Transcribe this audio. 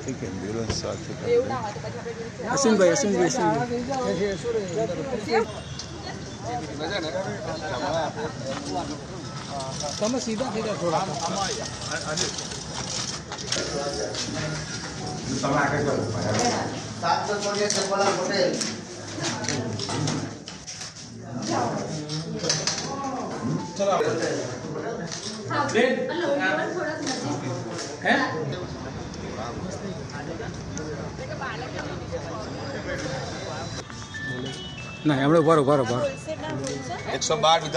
traffic ambulance સાથે अश्विन भाई તમે सीधा सीधा थोड़ा તમે આગળ જાઓ 700 બોલા હોટેલ चलो हां बेन थोड़ा हैं नहीं हमने बराबर 112